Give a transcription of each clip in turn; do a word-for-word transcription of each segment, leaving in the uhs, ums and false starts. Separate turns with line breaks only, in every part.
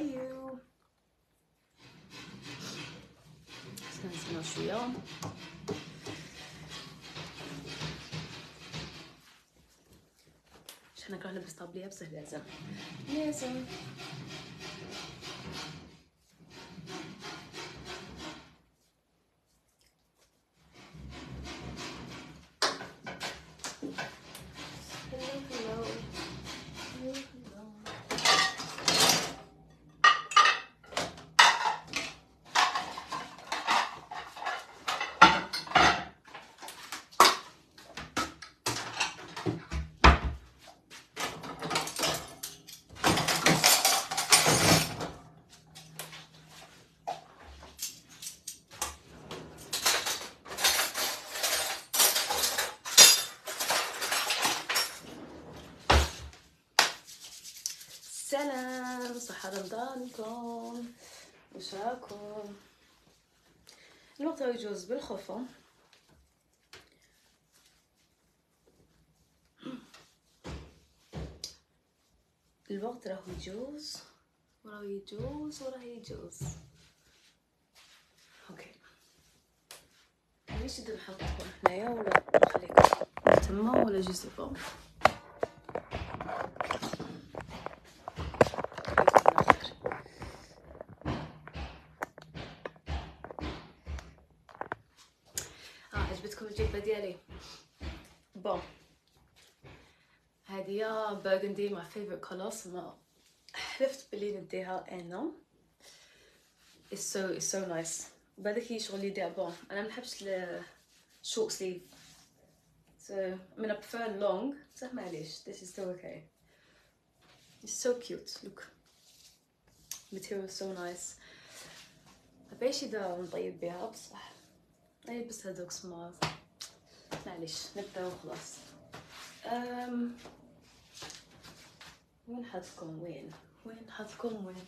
you. ننزل شويه. عشان نكره نلبس طابليه بصح لازم لازم. سلام، صحة رمضانكم، وش راكم؟ الوقت راهو يجوز بالخوف. الوقت راهو يجوز وراهو يجوز وراهو يجوز. اوكي، ليش نبدا نحطكم هنايا ولا نخليكم تما ولا جو سي با؟ عجبتكم الجبه ديالي؟ بون، هذه يا برغندي ماي فيفورت كولورز، ما حلفت بلي نديها انا. it's so it's so nice. وبهذاك شغل يدير بون، انا ما نحبش الشورت سليف so I mean I prefer long بصح معليش this is still okay. it's so cute. look material so nice. مباش اذا نطيب بها بصح نلبس هذوك سمار معليش نبداو خلاص. أم... وين حطكم وين وين حطكم وين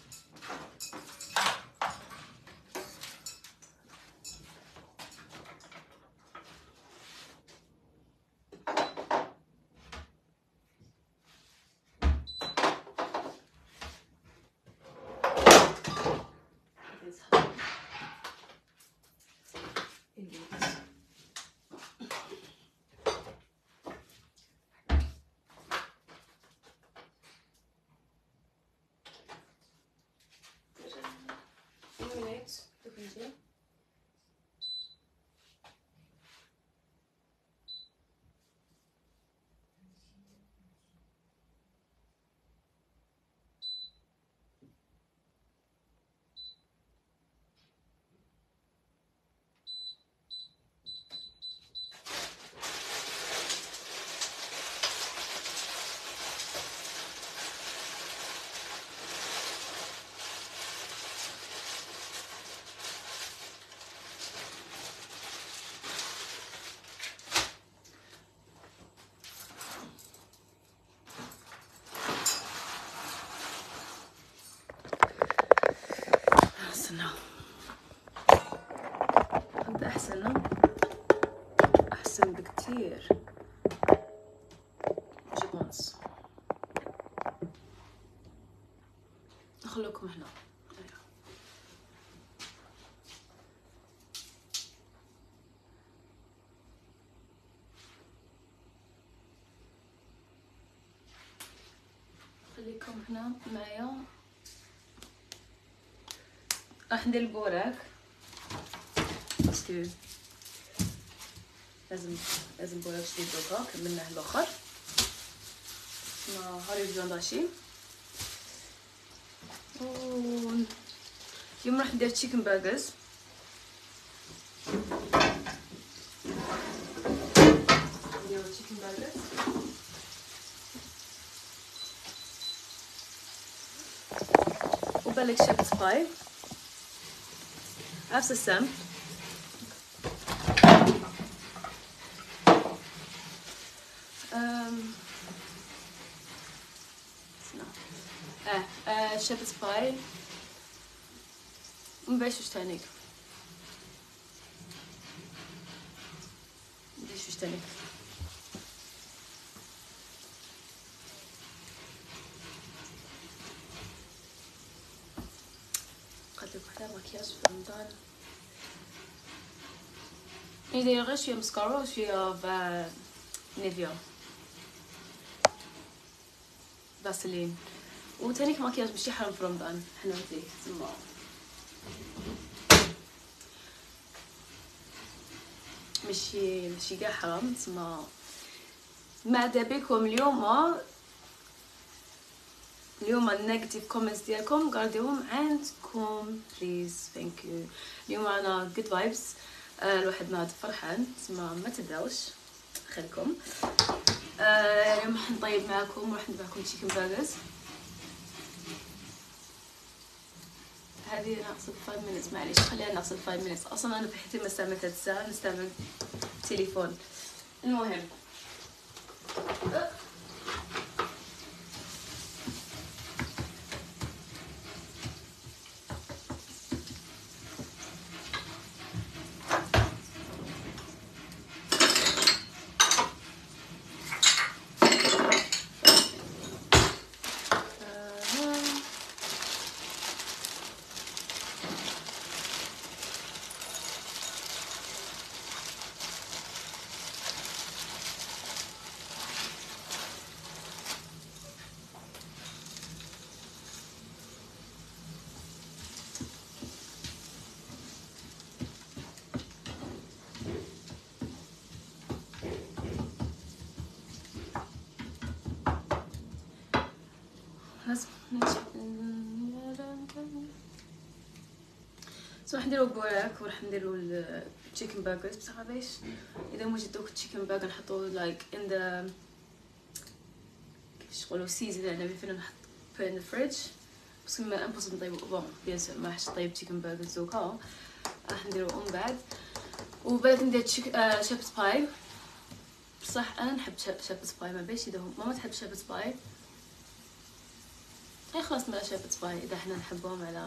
هذا احسن احسن بكتير. جبونس نخلوكم هنا. خليكم هنا معايا. راح ندير البوراك باسكو لازم لازم بوراك جديد دوكا. كملناه الاخر ما هاري بيان داشي. اليوم راح ندير تشيكن برجرز. نديرو تشيكن برجرز وبالك شيبس باي نفس السم. أم... اه اه شيبس باي ونبيش وش تاني نديش وش تاني لك وحده مكياج في رمضان. اي داير غير شويه مسكارا وشويه فا نيفيا فاسلين وتانيك مكياج ماشي حرام في رمضان حنوتي تما ماشي ماشي كاع حرام تما. ماذا بكم اليوم اليوم النيجاتيف كومنتس ديالكم غارديهم عندكم بليز ثانك يو. اليوم انا جود فايبس. آه الواحد ناض فرحان تما ما تبداوش خليكم. آه اليوم راح نطيب معكم وراح نذبحكم تشيكن برجرز. هذه ناقصة خمسة minutes معليش خليها ناقصة خمسة minutes. اصلا انا في حياتي ما استعملت هاد الساعة نستعمل تليفون. المهم أه. سو راح نديرو بوراك وراح نديرو التشيكن برجرز. بصح باش اذا موجد دوك التشيكن برجر نحطو لايك ان ذا كيفاش نقولو سيزن يعني فين نحط في ان الفريج بس ما امبوسيبل نطيبو بون بيان سور ما راحش طيب تشيكن برجرز دوكا راح نديرو من بعد. وبعد ندير آه شيبس باي. بصح انا نحب شيبس باي ما باش اذا ماما تحب شيبس باي اي خلاص ما شيبس باي اذا احنا نحبهم على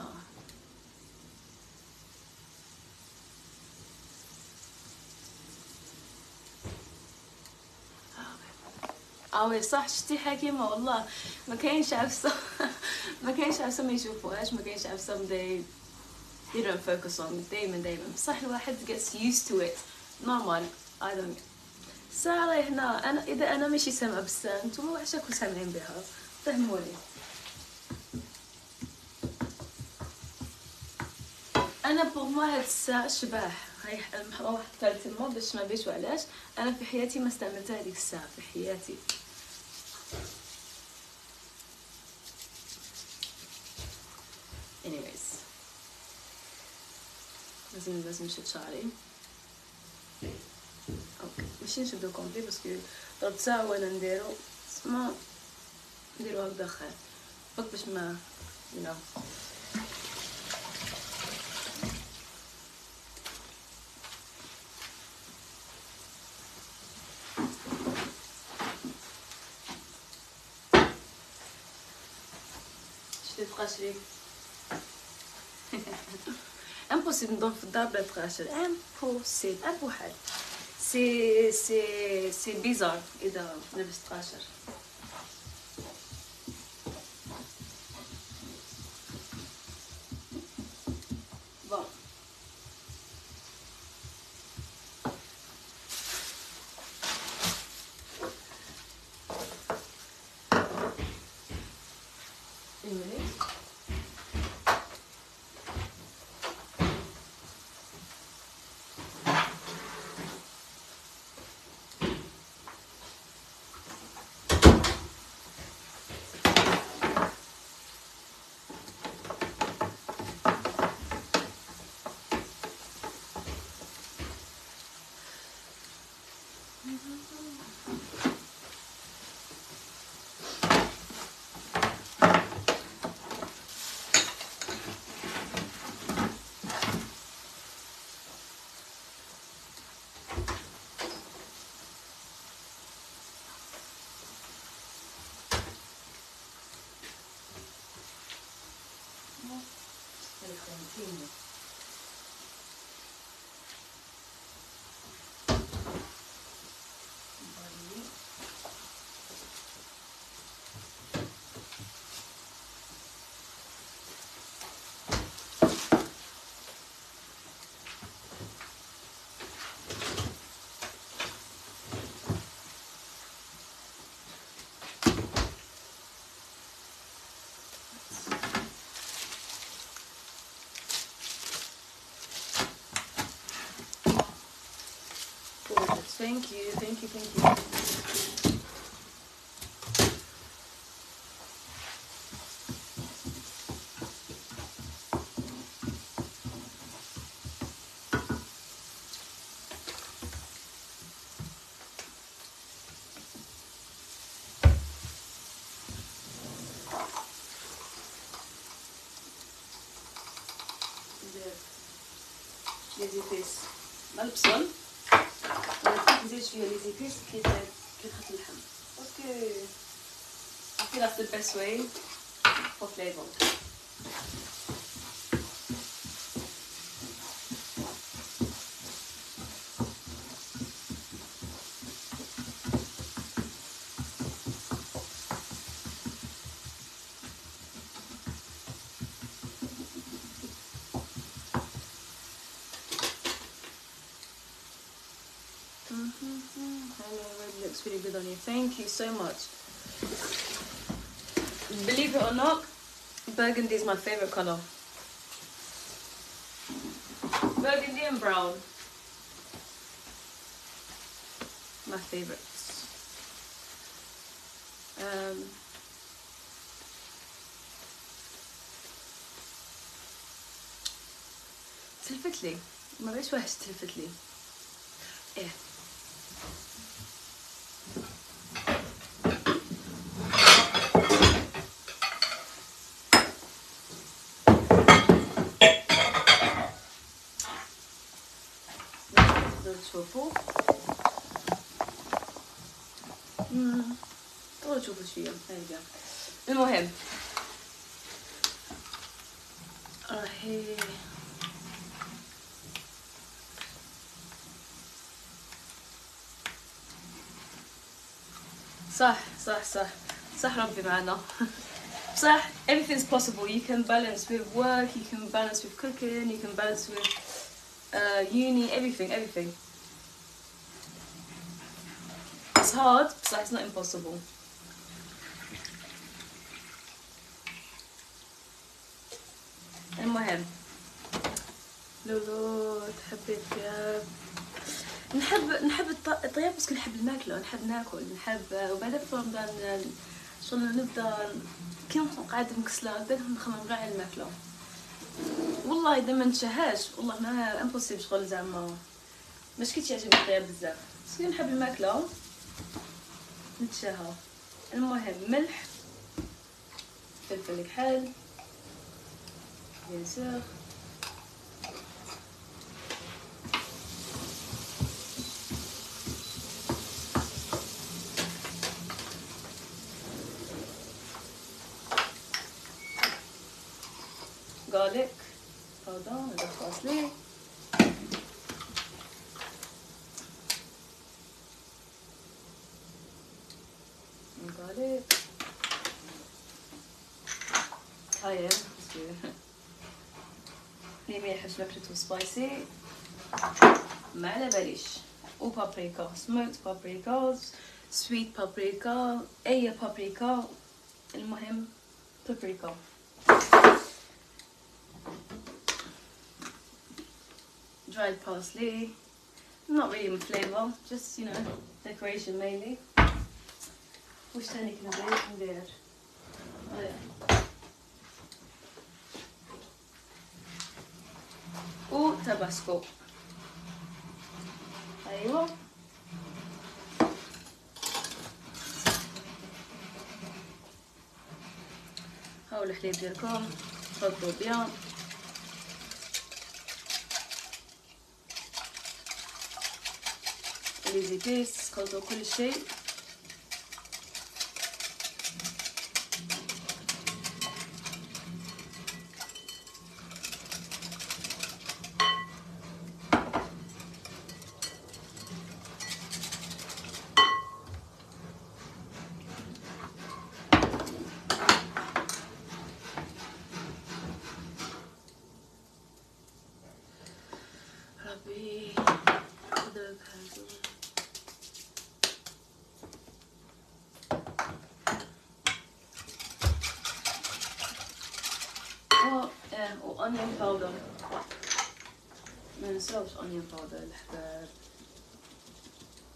اوي صح. شتي حكيمه والله ما كاينش عفسه ما كاينش عفسه ما يشوفوهاش ما كاينش عفسه they they don't focus on دايما دايما. بصح الواحد gets used to it normal. I don't سارة هنا انا اذا انا ماشي سامعه بزاف نتوما واش راكم سامعين بها فهموني. انا بوغ ما هاد الساعه شباح هاي واحد قال تما باش ما بيش وعلاش انا في حياتي ما استعملتها هذيك الساعه في حياتي. anyways لازم لازم نشد شعري. اوكي ماشي نشدو كومبلي باسكو ضربت ساعه وانا نديرو ما نديرو هكذا خير فوق باش ما you know. شتي تقاشري امبوسيبل نضرب في الدار بلا تقاشر امبوسيبل ابو حال سي سي سي بيزار اذا لبست قاشر. بون Thank you, thank you, thank you. Les épices مع البصل نزيد شويه لي زيبيس كي كي تحط اللحم باسكو I feel that's the best way for flavor. Looks really good on you. Thank you so much. Believe it or not, burgundy is my favorite color. Burgundy and brown, my favorites. Um, تلفت لي ما بيش واحد تلفت لي ايه تشوفوا امم تقدروا تشوفوا شويه هاي. المهم راهي صح صح صح صح ربي معنا. صح everything's possible. You can balance with work, you can balance with cooking, you can balance with uh, uni, everything everything. It's hard but it's not impossible. المهم لولو تحبي الطياب نحب نحب الطياب بس نحب الماكله نحب ناكل نحب وبعدين في رمضان شغل نبدا كي قاعده مكسله نبدا نخمم غير على الماكله والله اذا ما نتشهاش والله ما امبوسيبل شغل زعما مش كي تعجبني الطياب بزاف بس نحب الماكله نتشهى. المهم ملح فلفل كحل بيان سور garlic pardon هذا فاصلي garlic cayenne اللي ما يحبش ماكلته سبايسي ما على باليش و بابريكا smoked paprika sweet paprika اي بابريكا المهم paprika dried parsley not really my flavor just you know decoration mainly. وش تاني كنا ندير و تاباسكو ايوه هاو الحليب ديالكم خلطوا بيان لي زيبيس خلطوا كل شيء ربي خذك هذا و onion powder ما نساوش onion powder الأحباب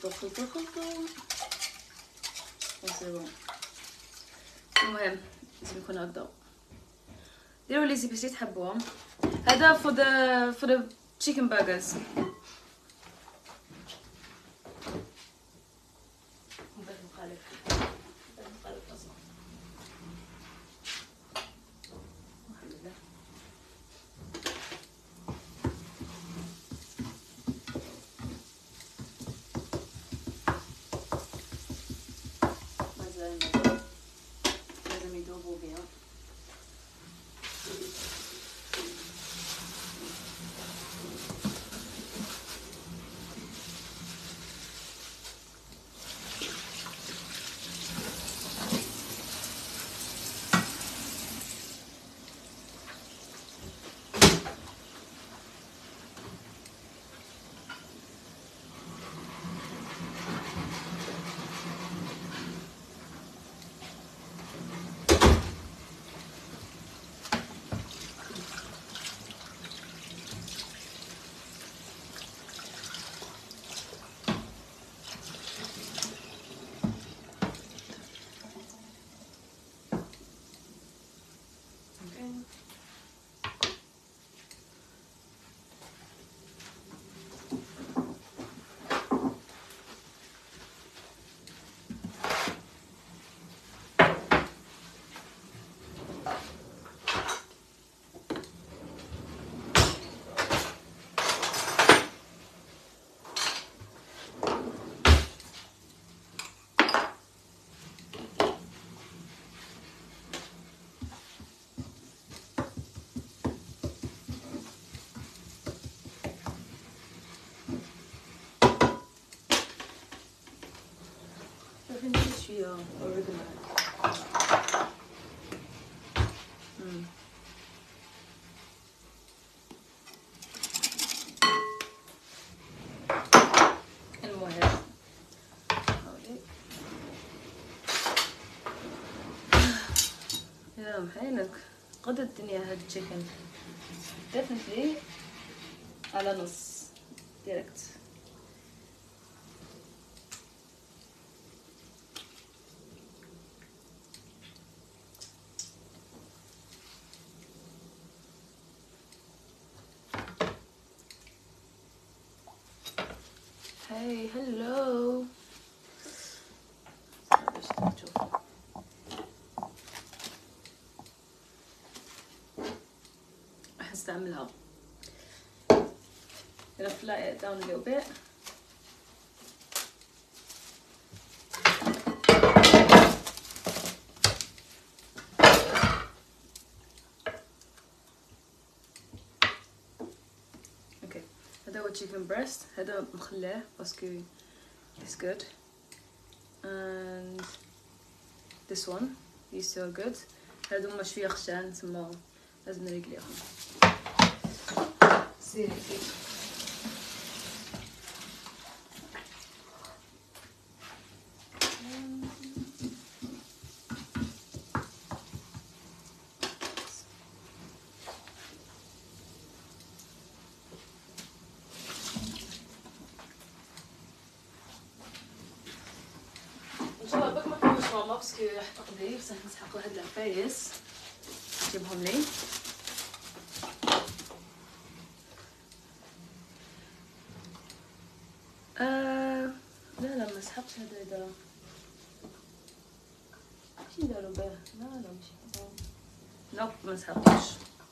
خلطو خلطو خلطو وسي بون. المهم لازم يكون هكذا. ديروا لي زيبيسي تحبوهم. هذا for the for the chicken burgers. لازم يذوبوا بيها. شوية أوريجانو. امم المهم هاولي يا محينك قد الدنيا هاد التشيكن definitely على نص ديريكت. Hey, hello. هستعملها. Gonna flat it down a little bit. Okay. هذا هو chicken breast. هذا مخلاه باسكو it's good. And this one is so good. هادو هما شويه خشان تما لازم نريقليهم. سيري ماما باسكو راح تقضي بصح نسحق هاد العفايس نجيبهم لي. آه لا لا ما سحقش هذا هذا شنو نديرو باه؟ لا لا ماشي نوب ما سحقوش.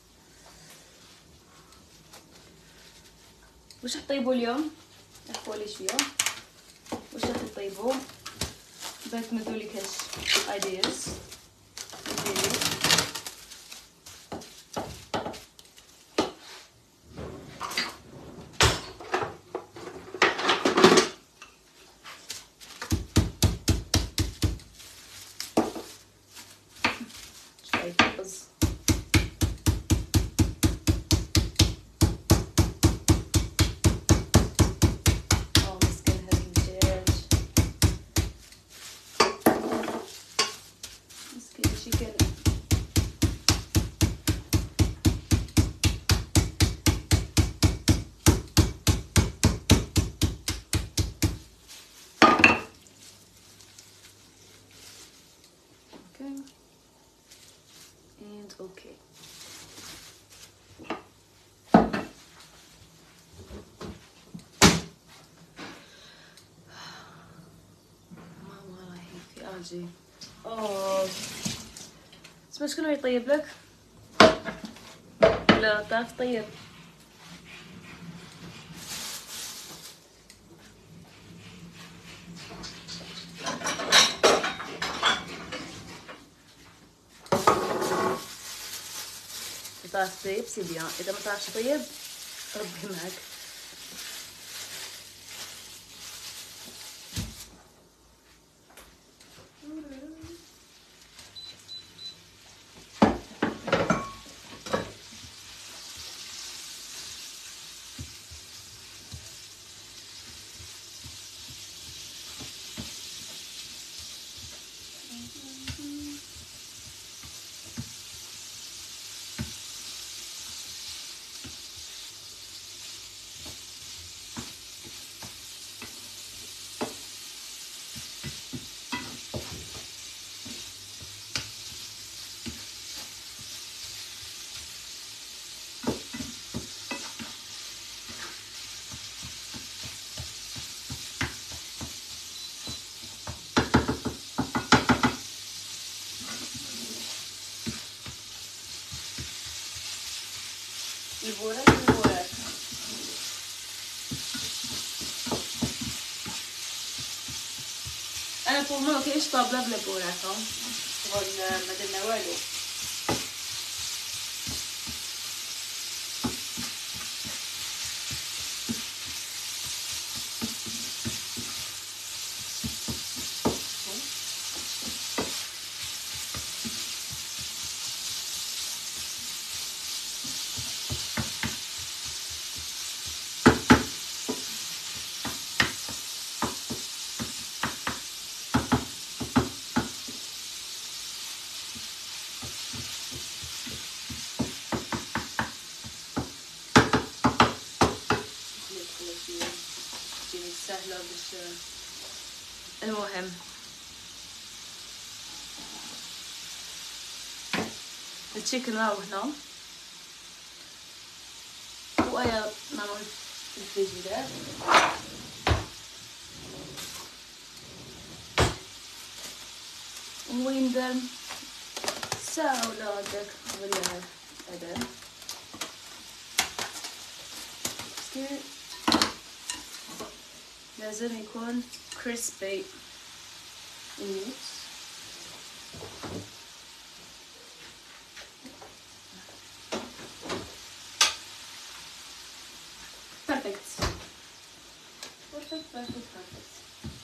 واش راح طيبوا اليوم؟ احكوا لي شويه واش راح تطيبوا باش تمدوا لي كاش ايدياز. تجي. اوه تسمى شكون يطيب لك؟ لا تعرف تطيب؟ تعرف تطيب سي بيان، اذا ما تعرفش تطيب ربي معك. البوراك البوراك انا بور ما كاينش طابله بلا بوراك، شغل ما درنا والو. تجيني سهله باش. المهم التشيكن راهو هنا، وأيا نعمل الفريجيدير. وين دام ساعة ولا هكاك ولا هذا باسكو لازم يكون كريسبي الميت. perfect perfect perfect perfect.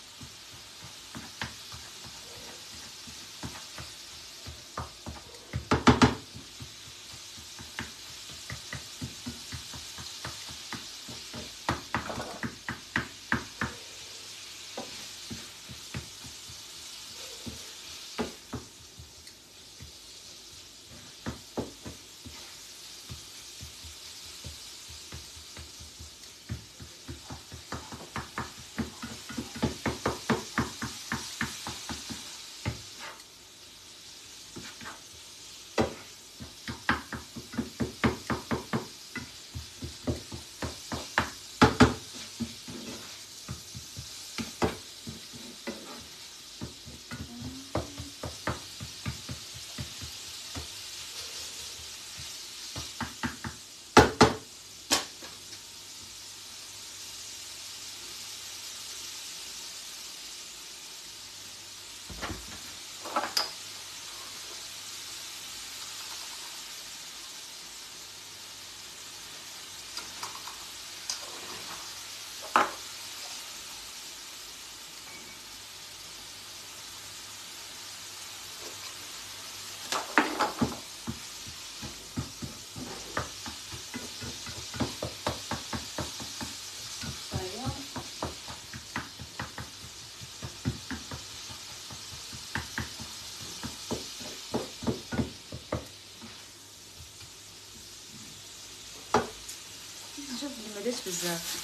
شوف ما داش بزاف.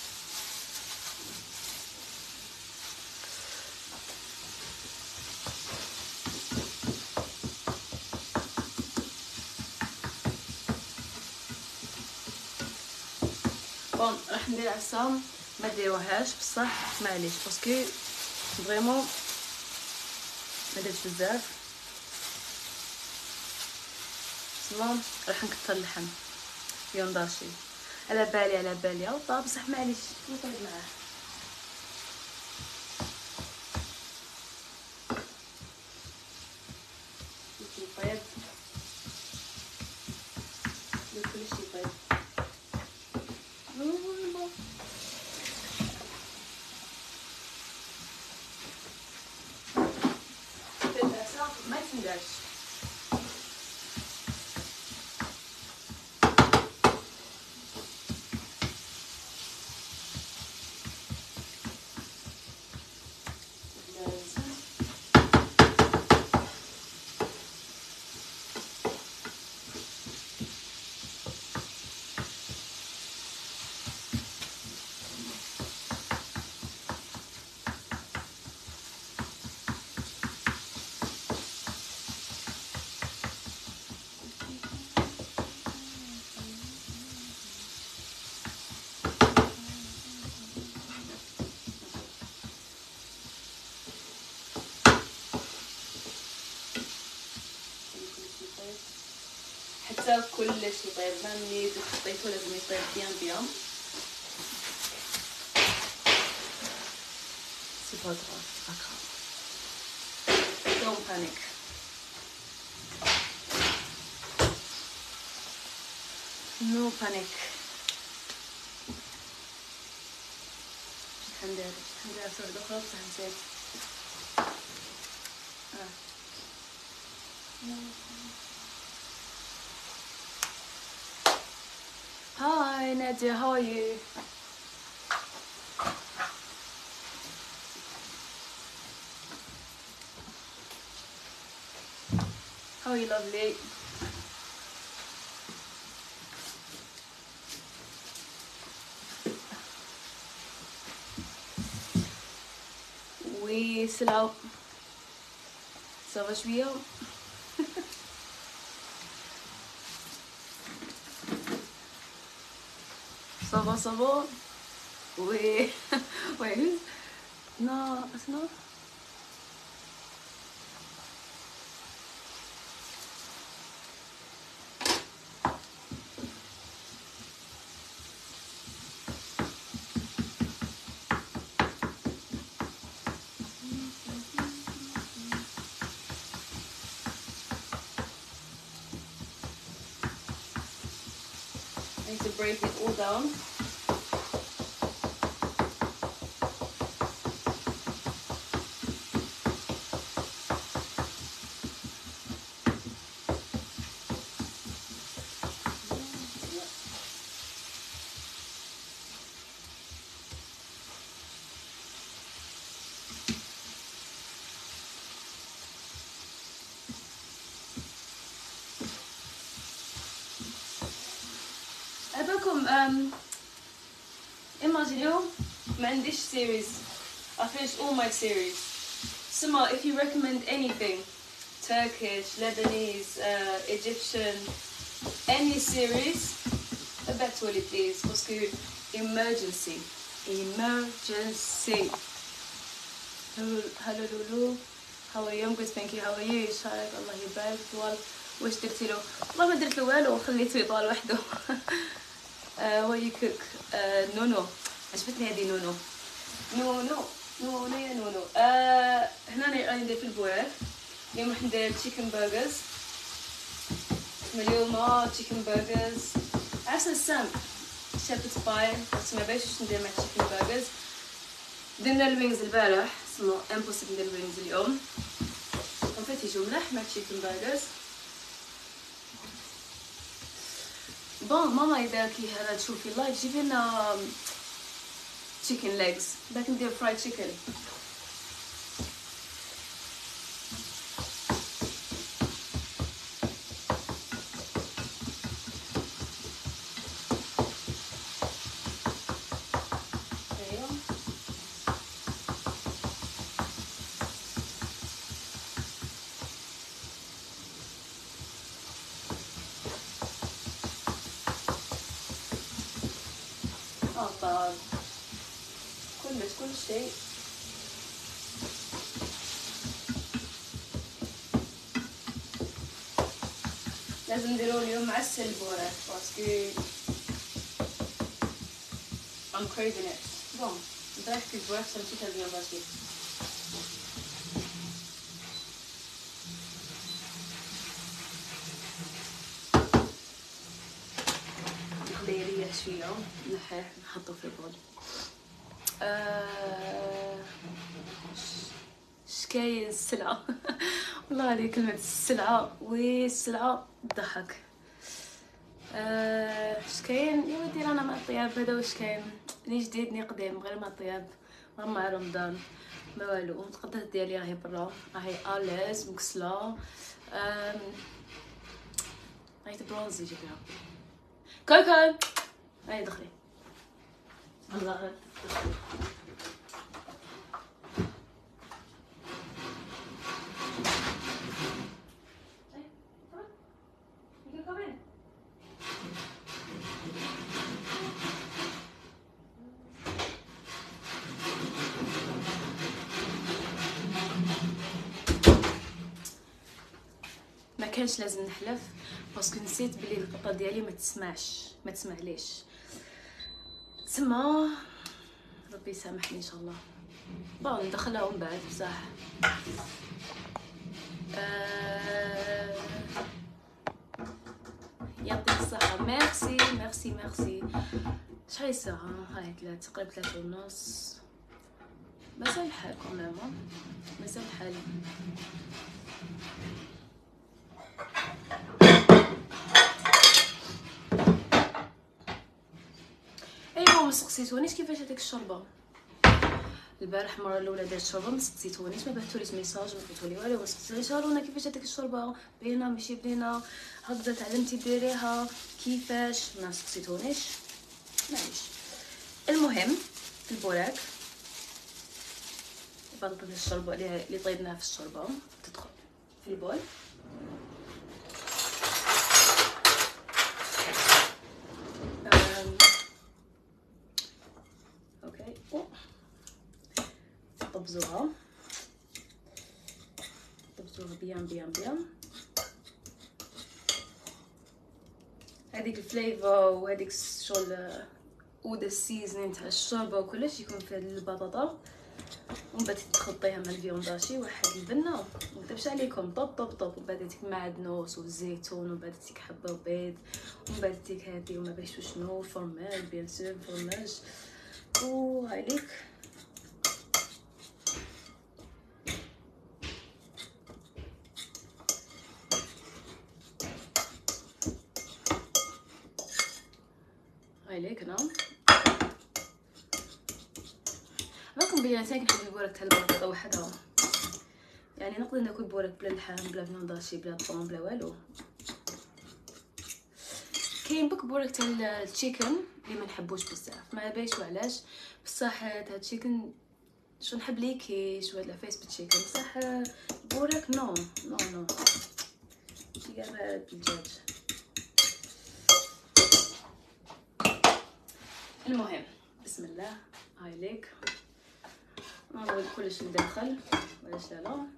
بون راح ندير عصام ما ديروهاش بصح معليش باسكو فريمون ما درتش بزاف. تمام راح نكثر اللحم يونداشي. على بالي على بالي اوطا بصح معليش نطيب معاه. طيب كلشي طيب. ما تنداش. حتى كلشي يطيب، ما ملي حطيتو لازم يطيب بيان بيان. سي با غراف هاكا. دونت بانيك. نو بانيك. شحال ندير شحال ندير صور اخرى بصح نسيت. اه Hi Nadia, how are you? How are you, lovely? Oui, c'est là. Ça va شوية؟ Ça va, ça va? Oui. Oui. Non, non. I need to break it all down. أباكم um, imagine ما عنديش series. I finished all my series. Sima, if you recommend anything, Turkish, Lebanese, uh, Egyptian, any series, أبعتولي please. Parce que emergency, emergency. Hello, hello Lulu. How are you? I'm good, thank you. How are you? شارك الله يبارك. طوال واش درتي له؟ والله ما درت له والو، خليته يطال وحده. What you cook? Uh, نونو. عجبتني هذه نونو. نونو نونو يا نونو. uh, هنا راني ندير في البوير. اليوم راح ندير تشيكن برجرز. اليوم تشيكن برجرز عسل سام شيبرد باي. بس ما باش ندير مع تشيكن برجرز. درنا الوينز البارح، اسمه امبوسيبل ندير الوينز اليوم. كونفيت يجو ملاح مع تشيكن برجرز. بون ماما اذا كي هذا تشوفي لايف جيبي لنا تشيكن ليجز باك ندير فرايد تشيكن. طاب كلش كل شيء. لازم نديرو اليوم معسل البوراك باسكو I'm craving it. بون نطيح في البوراك سمتي تلبيان باسكو نخليه يريح شويه نحيه نحطو في البول. أه... شكاين السلعة والله هذه كلمة السلعة والسلعة تضحك. أه... شكاين يا ودي رانا مع الطياب هذا واش كاين ني جديد ني قديم غير مع الطياب غير مع رمضان ما والو. التقدات ديالي راهي برا راهي اليز مكسله أم... راهي تبرونزي جبنا كوكو هاي دخلي الله دخلي. ما كانش لازم نحلف باسكو نسيت بلي القطه ديالي ما تسمعش ما تسمعليش تسمع ربي يسامحني ان شاء الله. بون ندخلها من بعد بصح أه... يعطيك الصحه. ميرسي ميرسي ميرسي. شحال الساعه؟ هاي ثلاث تقريبا ثلاثة ونص. مازال الحال كوميم مازال الحال. ايوا ما سقسيتونيش كيفاش هذيك الشوربه البارح المره الاولى درت شوربه ما سقسيتونيش ما بعثتوليش ميساج ما قلتولي والو ما سقسيتونيش هارونا كيفاش هذيك الشوربه بينا ماشي بينا هكذا تعلمتي ديريها كيفاش ما سقسيتونيش معليش. المهم البوراك بنطيب الشوربه اللي طيبناها في الشوربه تدخل في البول. اوكي طبزوها طبزوها بيان بيان بيان. هذيك الفليفر وهذيك شغل ودا السيزنين تاع الشوربه وكلش يكون في البطاطا ومن بعد تخطيها مع الفيونداشي واحد البنه ما نكذبش عليكم طب طب طب. ومن بعد تيك معدنوس والزيتون ومن بعد تيك حبه بيض ومن بعد تيك هذه وما باش شنو فرماج بيان سور فرماج وهايليك هايليك هنا. راكم بلي انا كنحب البوراك تاع البطاطا وحدها يعني نقدر ناكل بوراك بلا لحم بلا فيونداشي بلا طون بلا والو. كاين بك بوراك تاع التشيكن اللي ما نحبوش بزاف ما بايش وعلاش بصح تاع التشيكن شو نحب لي كيش ولا فيس بالتشيكن بصح بوراك نو نو نو شي كاع بالدجاج. المهم بسم الله هاي ليك نعمل كلش لداخل ولاش لا لا.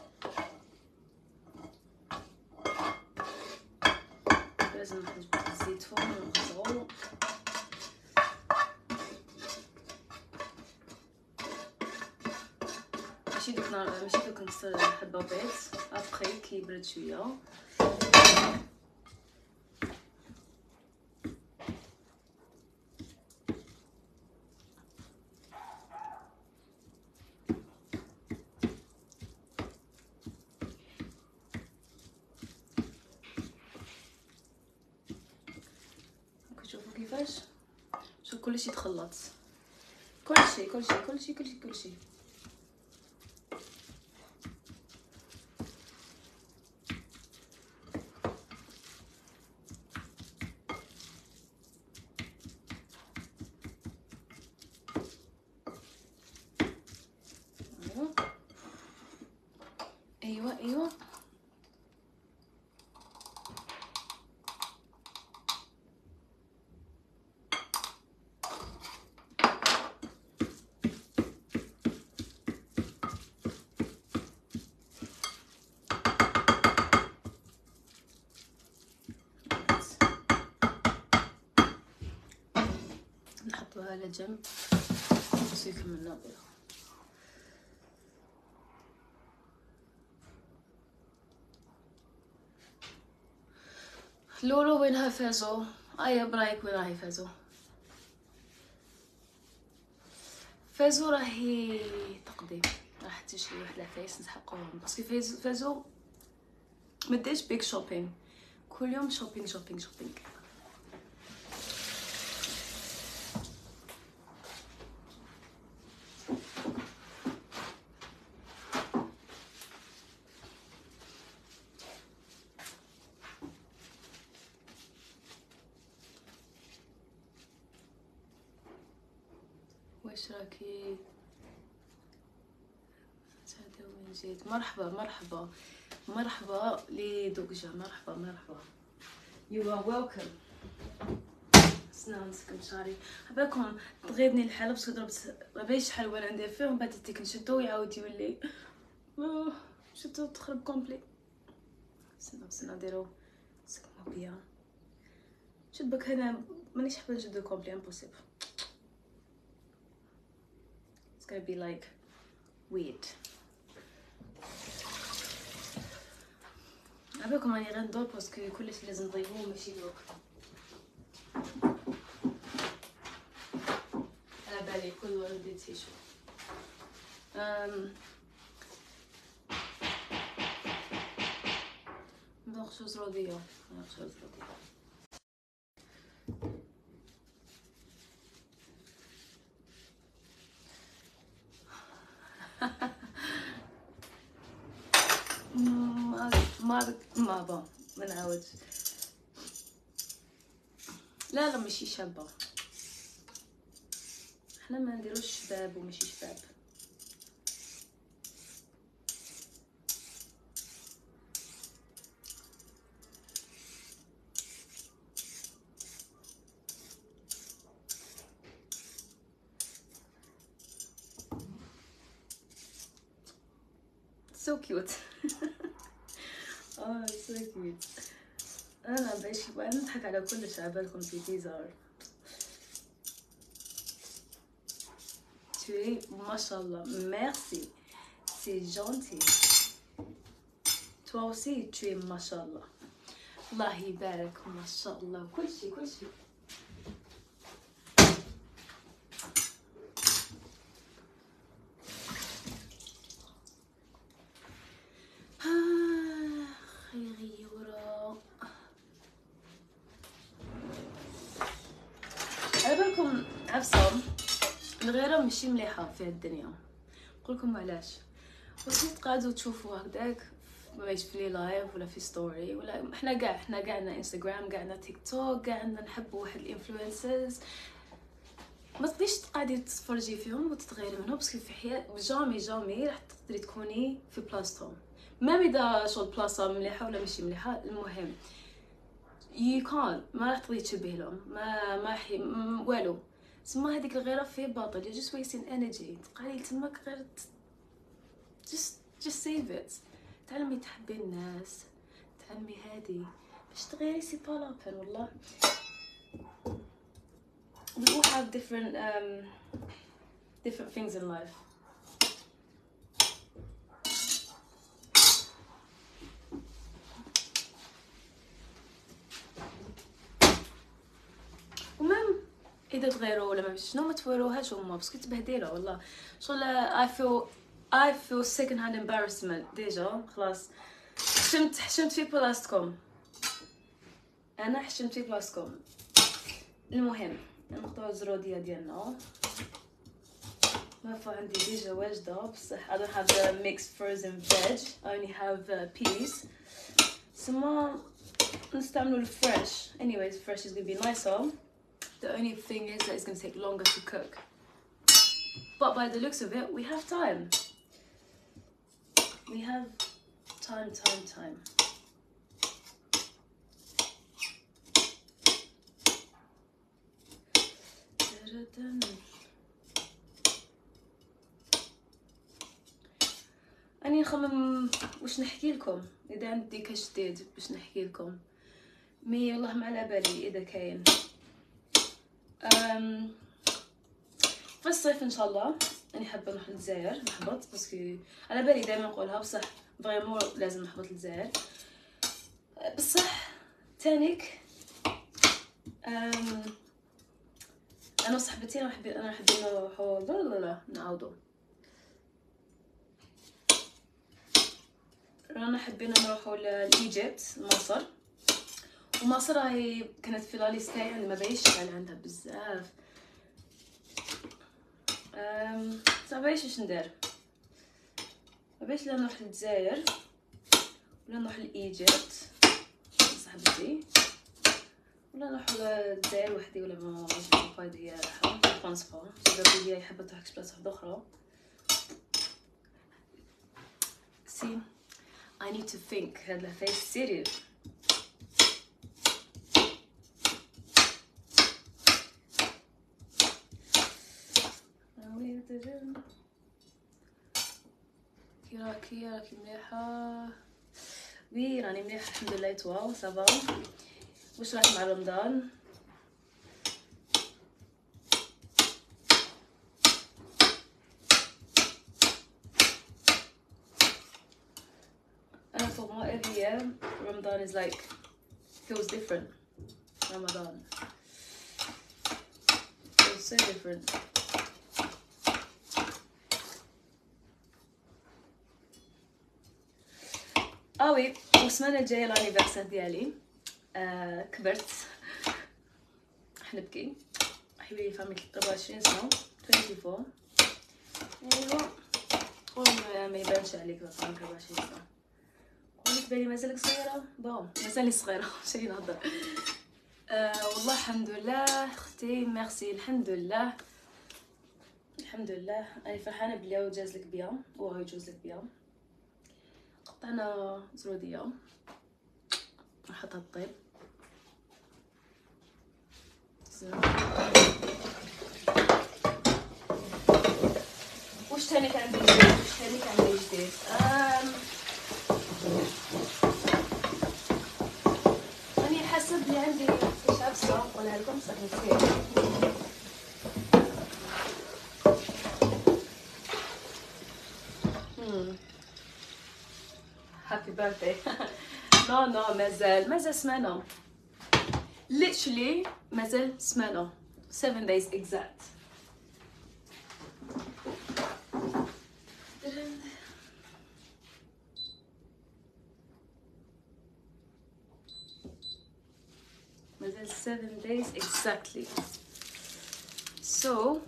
لازم نحط الزيتون ونغزرو ماشي دوك ماشي دوك نكسر حبه بيض ابخي كي يبرد شويه. شوفوا كيفاش شوف كلشي تخلط كلشي كلشي كلشي كلشي كلشي. ايوه ايوه نحطوها على جنب نسيكم النابلة. لولو وينها فازو؟ ايا برايك وين راهي فازو؟ فازو راهي تقديم، راح تشري واحد العفايس نسحقوهم باسكو فازو فازو مديش بيك شوبينغ، كل يوم شوبينغ شوبينغ شوبينغ. واش راكي هذا وين جيت؟ مرحبا مرحبا مرحبا لدوجة، مرحبا مرحبا. You are welcome. سنا نسكم شعري حباكم تغيبني الحاله باش ضربت ما بايش شحال وانا ندير فيه ومن بعد تيك نشدو يعاود يولي اه شدو تخرب كومبلي. سنا سنا نديرو سكمو بيان شد بك هنا مانيش حابه نشدو كومبلي امبوسيبل. It's gonna be like weird. عباكم راني غندور باسكو كلشي لازم نضيفوه ماشي دوك على بالي كل ورد تيشو. امم نخشو زروديه نخشو زروديه. ما ما ما با ما نعاودش. لا لا ماشي شابه، حنا ما نديروش شباب وماشي شباب. so cute. اه so cute. انا باش نضحك على كلش عبالكم في تيزر. Tu es mashallah, merci, c'est gentil. Toi aussi tu es mashallah. الله يبارك ما شاء الله كل شيء كل شيء. خيري ورا على بالكم عفصة الغيرة ماشي مليحة في الدنيا. نقولكم علاش، واش تقعدوا تشوفوا هكذاك مايش في لي لايف ولا في ستوري ولا احنا كاع احنا كاع عندنا انستغرام كاع عندنا تيك توك كاع عندنا نحبوا واحد الانفلونسرز، ما تقدريش تقعدي تتفرجي فيهم وتتغيري منهم باسكو في حياه جامي جامي راح تقدري تكوني في بلاصتهم. ما اذا شغل بلاصه مليحه ولا ماشي مليحه، المهم you can't ما راح تقدري تشبه لهم ما ما حي والو. تسمى هذيك الغيره في باطل you're just wasting energy. تقعدي تماك غير just just save it. تعلمي تحبي الناس تعلمي هادي باش تغيري سي با لا بين والله. we all have different um different things in life. ومام اذا تغيروا ولا ما شنو ما توروهاش هما باسكو تبهديله والله شغل. I feel I feel second hand embarrassment ديجا خلاص. حشمت حشمت في بلاصتكم، انا حشمت في بلاصتكم. المهم نقطعوا الزروديه ديالنا. ما عندي ديجا واجده بصح I don't have the mixed frozen veg. I only have uh, peas. سما نستعملوا الفريش. anyways fresh is gonna be nicer. The only thing is that it's gonna take longer to cook, but by the looks of it we have time. We have time time time. اني نخمم واش نحكي لكم اذا عندي كاش جديد باش نحكي لكم، مي والله ما على بالي اذا كاين. أم في الصيف ان شاء الله اني حابه نروح للجزائر نحبط، باسكو على بالي دائما نقولها بصح فريمون لازم نحبط للجزائر. بصح تانيك أم... انا وصاحبتي انا حابين انا حابين نروحو لا لا لا نعاودو رانا حابين نروحو لإيجيبت مصر. ومصر راهي كانت في لا ليست تاعي يعني ما بايش على عندها بزاف. امم صافي بايش واش ندير، ما بايش لا نروح للجزائر ولا نروح لإيجيبت صاحبتي ولا نروح للجزائر وحدي ولا ما فايدة هي راحة ترونسبور. جابوا لي حابة تروح بلاصة وحدة أخرى. See I need to think. هاد العفايس سيريو. كي راكي راكي مليحة؟ وي راني مليحة الحمد لله. توا صافا. واش راك مع رمضان؟ أنا for moi every year Ramadan is like feels different. Ramadan feels so different. اه وي والسمانه الجايه لانيفرسير ديالي. آه كبرت حنبكي حبيبي فامي أربعة وعشرين سنه أربعة وعشرين. ايوا قول ما يبانش عليك بس عمرك أربعة وعشرين سنه. قولك بالي مازالك صغيره. بون مازالني صغيره شي نهضر. آه والله الحمد لله اختي ميرسي الحمد لله الحمد لله. انا فرحانه بلي هو جاز لك بيان وهو يجوز لك بيان. قطعنا زروديه نحطها تطيب. وش تاني كان عندي جديد وش تاني كان عندي جديد أم... اني حسب لي عندي ايش ابصر ولا لكم صح نسيت. هابي بيرثداي. نو نو مازال مازال سمانه literally مازال سمانه seven days exact. مازال seven days exactly. so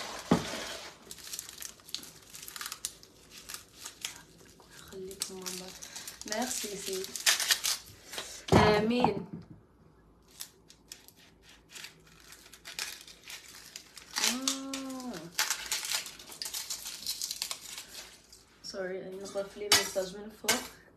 خليكم ماما ميرسي سي امين. سوري أنا نغرف لي ميساج من فوق.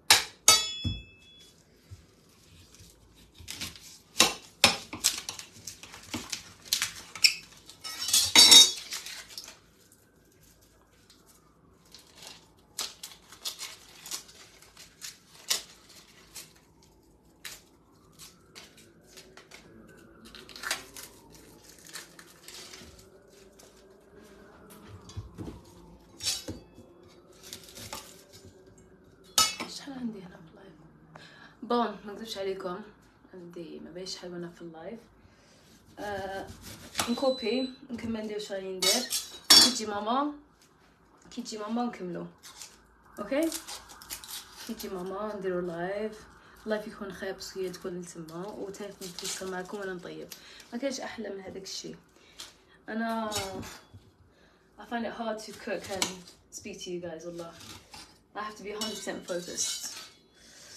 عندي هنا في اللايف بون ما نكذبش عليكم عندي ما بايش حاجه انا في اللايف. آه نكوبي نكمل ندير واش راني ندير. كي تجي ماما كي تجي ماما نكملو اوكي. كي تجي ماما نديرو لايف. اللايف يكون خير بس هي تكون تما وتاني نتواصل معكم وانا نطيب. ما كاينش احلى من هذاك الشيء. انا I find it hard to cook and speak to you guys والله. I have to be one hundred percent focused.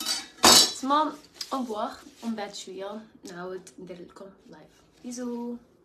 تمام au revoir ومن بعد شويه نعاود ندير لكم لايف. بيزو.